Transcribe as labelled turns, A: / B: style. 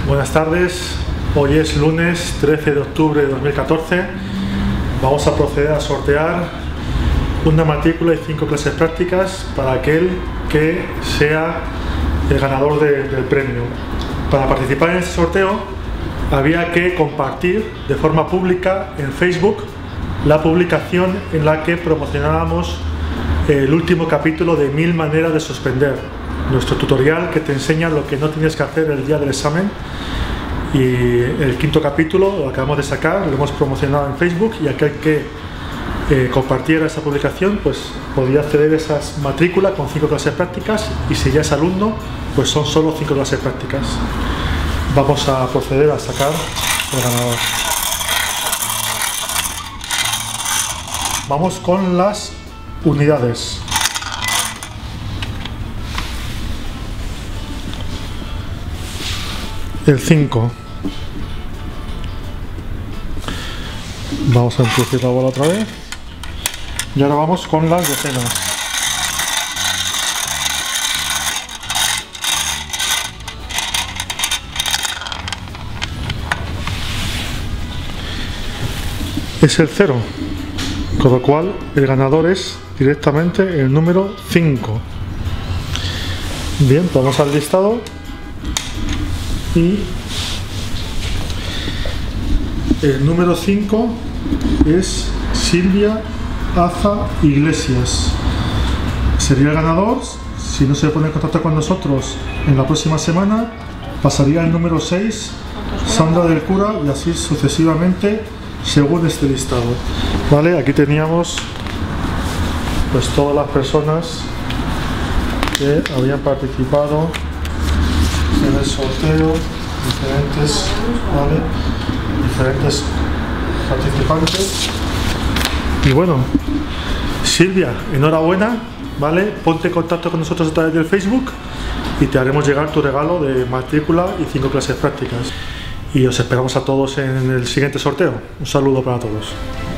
A: Buenas tardes, hoy es lunes 13 de octubre de 2014. Vamos a proceder a sortear una matrícula y 5 clases prácticas para aquel que sea el ganador del premio. Para participar en este sorteo había que compartir de forma pública en Facebook la publicación en la que promocionábamos el último capítulo de 1000 maneras de suspender, nuestro tutorial que te enseña lo que no tienes que hacer el día del examen. Y el quinto capítulo lo acabamos de sacar, lo hemos promocionado en Facebook, y aquel que compartiera esa publicación pues podía acceder a esa matrícula con 5 clases prácticas, y si ya es alumno pues son solo 5 clases prácticas. Vamos a proceder a sacar el ganador. Vamos con las unidades. El 5. Vamos a introducir la bola otra vez. Y ahora vamos con las decenas. Es el 0, con lo cual el ganador es directamente el número 5. Bien, vamos al listado. Y el número 5 es Silvia Aza Iglesias. Sería el ganador. Si no se pone en contacto con nosotros en la próxima semana, pasaría el número 6, Sandra del Cura, y así sucesivamente según este listado. Vale, aquí teníamos pues todas las personas que habían participado en el sorteo, diferentes participantes. Y bueno, Silvia, enhorabuena, ¿vale? Ponte en contacto con nosotros a través del Facebook y te haremos llegar tu regalo de matrícula y 5 clases prácticas. Y os esperamos a todos en el siguiente sorteo. Un saludo para todos.